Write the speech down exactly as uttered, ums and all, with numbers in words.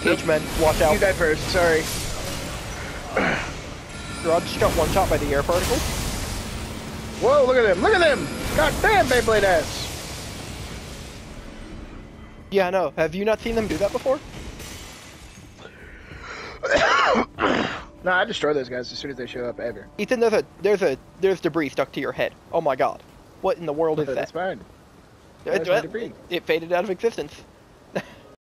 Cage men, watch out. You died first, sorry. Jarrod just got one shot by the air particle. Whoa, look at him, look at him! God damn, Beyblade ass! Yeah, I know. Have you not seen them do that before? No, I destroy those guys as soon as they show up, ever. Ethan, there's a, there's a, there's debris stuck to your head. Oh my god. What in the world is that? That's fine. It, That's my debris. it faded out of existence.